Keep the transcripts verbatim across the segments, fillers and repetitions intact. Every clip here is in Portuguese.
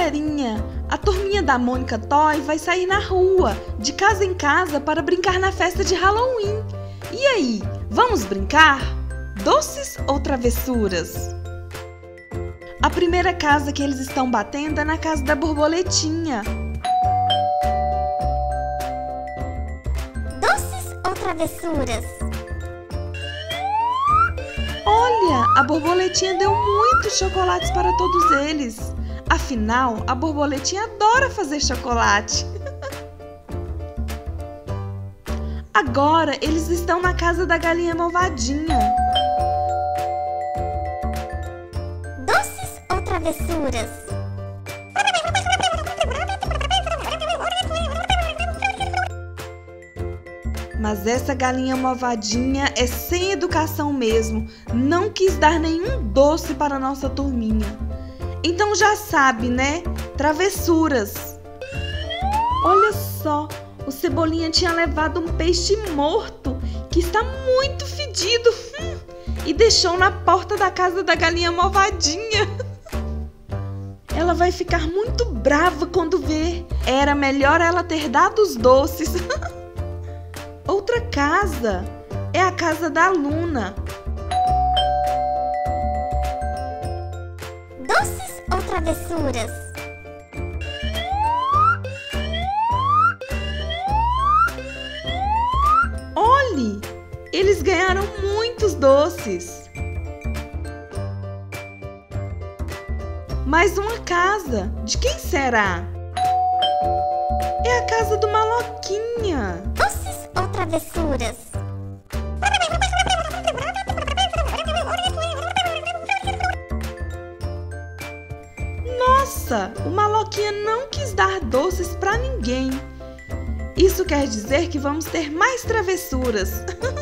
galerinha, a turminha da Mônica Toy vai sair na rua, de casa em casa, para brincar na festa de Halloween. E aí, vamos brincar? Doces ou travessuras? A primeira casa que eles estão batendo é na casa da borboletinha. Doces ou travessuras? Olha, a borboletinha deu muitos chocolates para todos eles. Afinal, a borboletinha adora fazer chocolate. Agora, eles estão na casa da galinha malvadinha. Doces ou travessuras? Mas essa galinha malvadinha é sem educação mesmo. Não quis dar nenhum doce para a nossa turminha. Então já sabe, né? Travessuras. Olha só, o Cebolinha tinha levado um peixe morto, que está muito fedido, hum, e deixou na porta da casa da galinha malvadinha. Ela vai ficar muito brava quando ver. Era melhor ela ter dado os doces. Outra casa é a casa da Luna. Doces ou travessuras? Olhe, eles ganharam muitos doces. Mais uma casa. De quem será? É a casa do Maloquinha. Doces ou travessuras? Nossa, o Maloquinha não quis dar doces para ninguém. Isso quer dizer que vamos ter mais travessuras.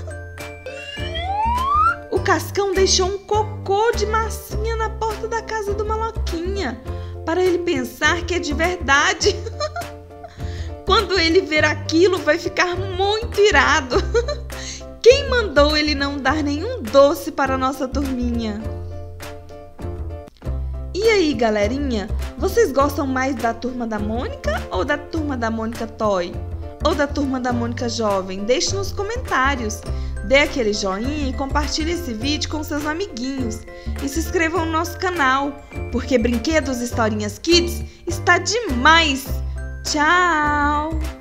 O Cascão deixou um cocô de massinha na porta da casa do Maloquinha, para ele pensar que é de verdade. Quando ele ver aquilo, vai ficar muito irado. Quem mandou ele não dar nenhum doce para a nossa turminha? E aí, galerinha? Vocês gostam mais da Turma da Mônica ou da Turma da Mônica Toy? Ou da Turma da Mônica Jovem? Deixe nos comentários. Dê aquele joinha e compartilhe esse vídeo com seus amiguinhos. E se inscrevam no nosso canal, porque Brinquedos Historinhas Kids está demais! Tchau!